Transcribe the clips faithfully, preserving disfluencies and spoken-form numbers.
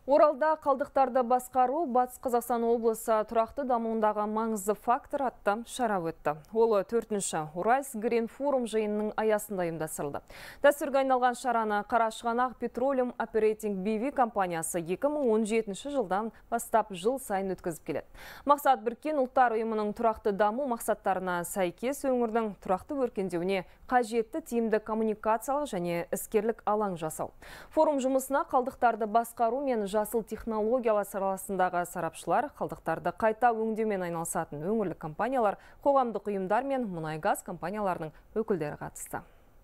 Оралда қалдықтарды басқару Батыс Қазақстан облысы тұрақты дамуындағы маңызды фактор атты шара өтті. Ол төртінші Уральск Грин форум жиынының аясында ұйымдастырылды. Дәстүрге айналған шараны Қарашығанақ Petroleum Operating би ви компаниясы екі мың он жетінші жылдан бастап жыл сайын өткізіп келеді. Мақсат Біріккен ұлттар ұйымының тұрақты даму мақсаттарына сәйкес өңірдің тұрақты өркендеуіне қажетті тиімді коммуникациялық және іскерлік алаң жасау. Форум жұмысына қалдықтарды басқару мен жасыл технологиялар саласындағы сарапшылар, қалдықтарды қайта өңдеумен айналысатын өңірлік компаниялар, қоғамдық ұйымдар мен мұнай-газ компанияларының өкілдері қатысты.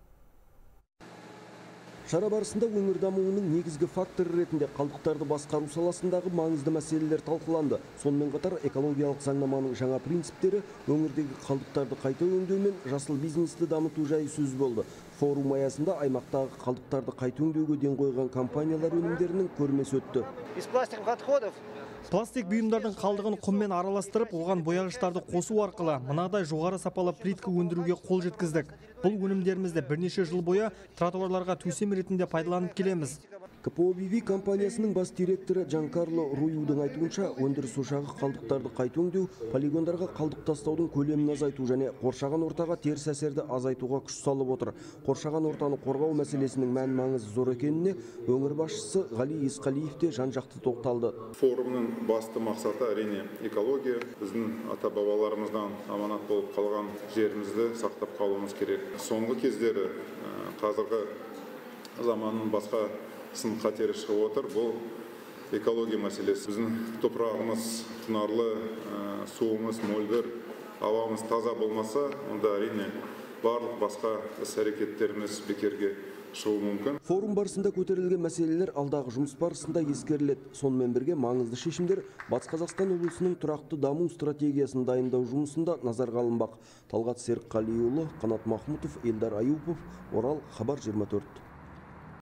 Шара барысында өңір дамуының негізгі факторы ретінде қалдықтарды басқару саласындағы маңызды мәселелер талқыланды. Сонымен қатар экологиялық заңнаманың жаңа принциптері, өңірдегі қалдықтарды қайта өңдеу мен жасыл бизнесті дамыту жайы сөз болды. Форум аясында аймақтағы қалдықтарды қайта өңдеуге ден қойған компаниялар өнімдерінің көрмесі өтті. Из пластиковых отходов Пластик бұйымдардың қалдығын құммен араластырып, оған бояғыштарды қосу арқылы мынадай жоғары сапалы плитка өндіруге қол жеткіздік. Бұл өнімдерімізді бірнеше жыл бойы тротуарларға төсем ретінде пайдаланып келеміз. ка пэ о би ви компаниясының бас директоры Джанкарло Руюдың айтуынша, өндіріс ошағы қалдықтарды қайта өңдеу, полигондарға қалдық тастаудың көлемін азайту және қоршаған ортаға теріс әсерді азайтуға күш салып отыр. Қоршаған ортаны қорғау мәселесінің мән маңызы зор екеніне өңір басшысы Ғали Есқалиев те жан-жақты тоқталды. Форумның басты мақсаты әрине экология. Біздің ата-бабаларымыздан аманат болып қалған жерімізді сақтап қалуымыз керек. Соңғы кездері қазіргі заманның басқа сын қатері шығып отыр. Бұл экология мәселесі. Біздің топырағымыз құнарлы, суымыз мөлдір, ауамыз таза болмаса, онда әрине барлық басқа іс-әрекеттеріміз бекерге шығуы мүмкін. Форум барысында көтерілген мәселелер алдағы жұмыс барысында ескеріледі. Сонымен бірге маңызды шешімдер Батыс Қазақстан облысының тұрақты даму стратегиясын дайындау жұмысында назарға алынбақ. Талғат Серікқалиұлы, Қанат Махмутов, Елдар Аюпов, Орал, Хабар жиырма төрт.